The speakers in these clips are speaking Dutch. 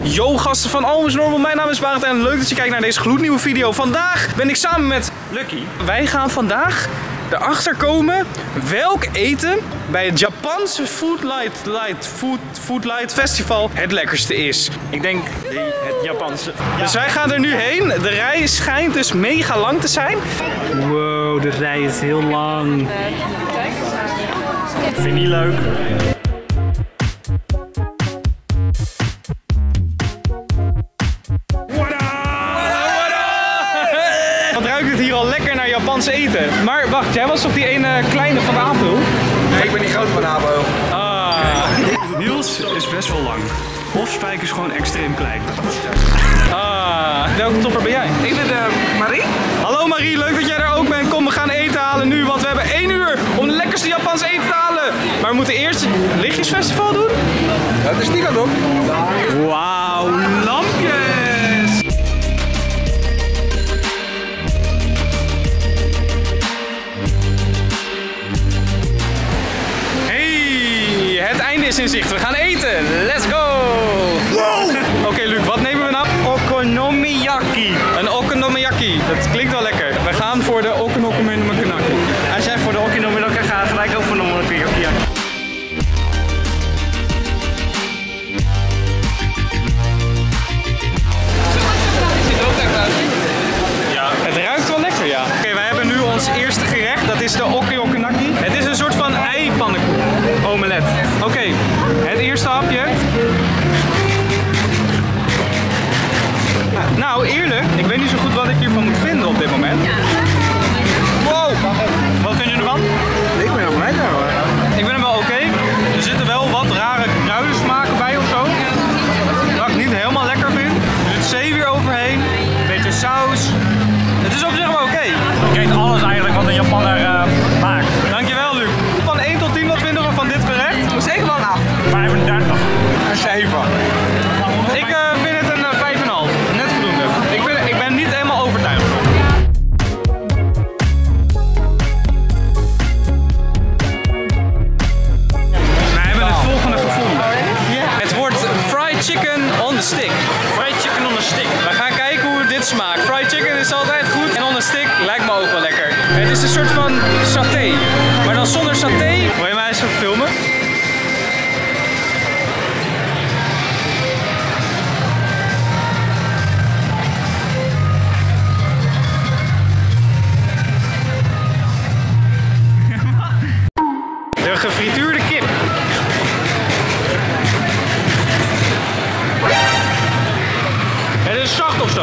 Yo gasten van Always Normal, mijn naam is Barend en leuk dat je kijkt naar deze gloednieuwe video. Vandaag ben ik samen met Lucky. Wij gaan vandaag erachter komen welk eten bij het Japanse Food Light Festival het lekkerste is. Ik denk het Japanse. Ja. Dus wij gaan er nu heen. De rij schijnt dus mega lang te zijn. Wow, de rij is heel lang. Vind je niet leuk? Wat ruikt het hier al lekker naar Japanse eten. Maar wacht, jij was toch die ene kleine van de APO? Nee, ik ben die grote van de APO. Niels is best wel lang. Of Spijk is gewoon extreem klein. Welke topper ben jij? Ik ben Marie. Hallo Marie, leuk dat jij er ook bent. Kom, we gaan eten halen nu, want we hebben 1 uur om de lekkerste Japanse eten te halen. Maar we moeten eerst het lichtjesfestival doen. Dat is die kant op. Wauw, lampjes! Hey, het einde is in zicht. We gaan eten. Let's go! Wow. Oké, Luc, wat nemen we nou? Okonomiyaki. Een okonomiyaki. Dat klinkt wel lekker. We gaan voor de okonomiyaki. Als jij voor de okonomiyaki gaat, gelijk ook voor de okonomiyaki. Ja, het ruikt wel lekker, ja. Oké, wij hebben nu ons eerste gerecht. Dat is de okonomiyaki. Het is een soort van ei-pannenkoek. Omelet. Oké, het eerste hapje. Nou, eerlijk, ik weet niet zo goed wat ik hiervan moet vinden op dit moment. Wow! Wat vind je ervan? Ik ben nog lekker hoor. Ik vind hem wel oké. Er zitten wel wat rare kruidensmaken bij of zo. Dat ik niet helemaal lekker vind. Er zit zee weer overheen. Een beetje saus. Het is op zich wel oké. Ik eet alles eigenlijk wat een Japaner maakt. Dankjewel, Luc. Van 1 tot 10, wat vinden we van dit gerecht? Zeker wel een 8. 35. Een 7. Ik vind het een 5,5. Net voldoende. Ik ben niet helemaal overtuigd. We hebben het volgende gevonden. Het wordt fried chicken on the stick. Fried chicken on the stick. We gaan kijken hoe dit smaakt. Fried chicken is altijd goed. En on the stick lijkt me ook wel lekker. Het is een soort van saté. Maar dan zonder saté. Wil je mij eens even filmen? De gefrituurde kip. Het is zacht of zo.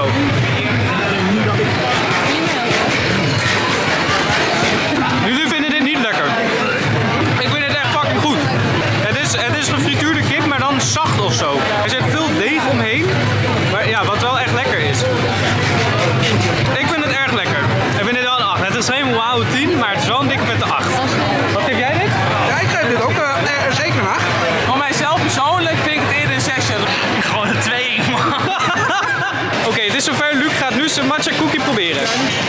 Jullie vinden dit niet lekker. Ik vind het echt fucking goed. Het is gefrituurde kip, maar dan zacht of zo. Er zit veel deeg omheen. Maar ja, wat wel echt lekker is. Ik vind het erg lekker. Ik vind dit wel een 8. Het is geen wauw 10, maar het is wel een dikke vette 8. Wat geef jij dit? Ja, ik geef dit ook zeker een 8. Voor mijzelf persoonlijk vind ik het eerder een 6. Gewoon een 2, man. Oké, het is zover. Luc gaat nu zijn matcha cookie proberen.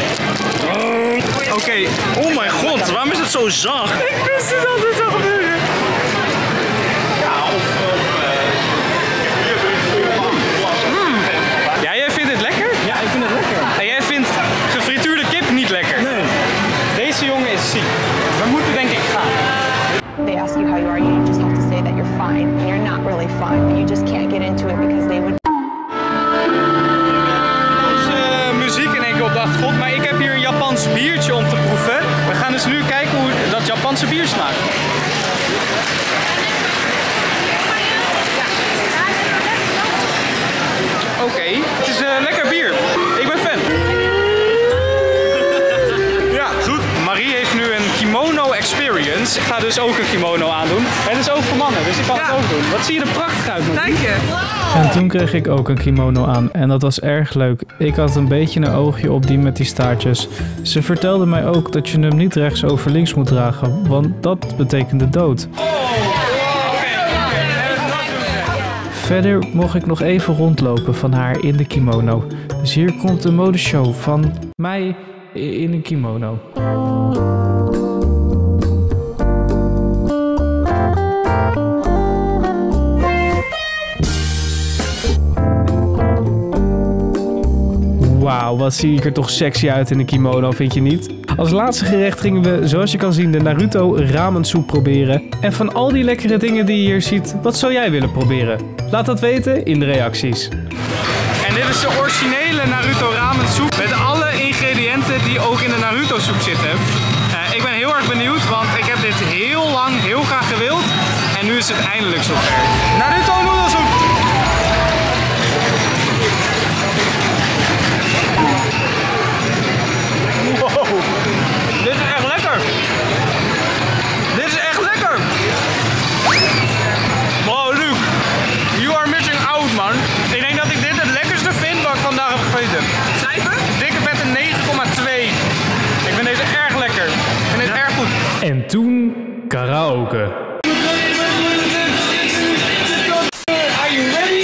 Oké. Oh mijn god, waarom is het zo zacht? Ik wist het dat dit zou gebeuren. Ja, jij vindt het lekker? Ja, ik vind het lekker. En jij vindt gefrituurde kip niet lekker? Nee. Deze jongen is ziek. We moeten denk ik gaan. They ask you how you are, you just have to say that you're fine. And you're not really fine, but you just can't get into it because they would. Onze muziek in één keer op de achtergrond, maar ik heb hier een Japans biertje om te proeven. We gaan dus nu kijken hoe dat Japanse bier smaakt. Oké, het is lekker bier. Ik ben fan. Ja, goed. Marie heeft nu een kimono experience. Ik ga dus ook een kimono aandoen. Het is ook voor mannen, dus ik kan het ook doen. Wat zie je er prachtig uit, Marie. Dank je. En toen kreeg ik ook een kimono aan en dat was erg leuk. Ik had een beetje een oogje op die met die staartjes. Ze vertelde mij ook dat je hem niet rechts over links moet dragen, want dat betekende dood. Verder mocht ik nog even rondlopen van haar in de kimono. Dus hier komt een modeshow van mij in een kimono. Nou, wat zie ik er toch sexy uit in een kimono, vind je niet? Als laatste gerecht gingen we, zoals je kan zien, de Naruto ramen soep proberen. En van al die lekkere dingen die je hier ziet, wat zou jij willen proberen? Laat dat weten in de reacties. En dit is de originele Naruto ramen soep met alle ingrediënten die ook in de Naruto soep zitten. Ik ben heel erg benieuwd, want ik heb dit heel lang heel graag gewild. En nu is het eindelijk zover. Naruto noedelsoep! Wow, dit is echt lekker! Dit is echt lekker! Wow, Luc, you are missing out, man. Ik denk dat ik dit het lekkerste vind wat ik vandaag heb gegeten. Cijfer? Dikke vette 9,2. Ik vind deze erg lekker. Ik vind dit erg goed. En toen karaoke. Are you ready?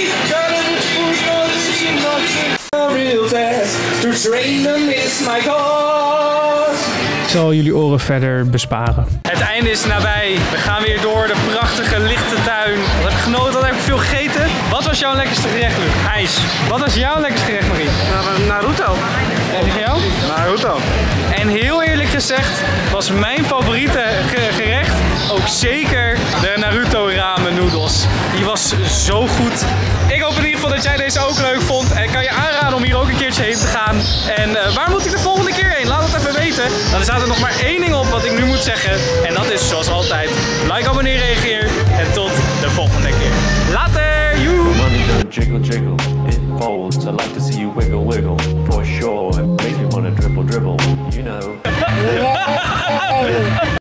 To train them is my cause. Ik zal jullie oren verder besparen. Het einde is nabij. We gaan weer door de prachtige lichte tuin. Wat heb ik genoten? Wat heb ik veel gegeten? Wat was jouw lekkerste gerecht, Luc? IJs. Wat was jouw lekkerste gerecht, Marie? Naruto. En die van jou? Naruto. En heel eerlijk gezegd was mijn favoriete gerecht ook zeker de Naruto ramen noedels. Die was zo goed. Ik hoop in ieder geval dat jij deze ook leuk vond. En ik kan je aanraden om hier ook een keertje heen te gaan. En waar moet ik de volgende keer heen? Laat het even weten. Dan staat er nog maar één ding op wat ik nu moet zeggen. En dat is zoals altijd, like, abonneer, reageer. En tot de volgende keer. Later! Joe! Money don't jiggle jiggle, it folds. I like to see you wiggle wiggle, for sure. Make you wanna dribble dribble, you know.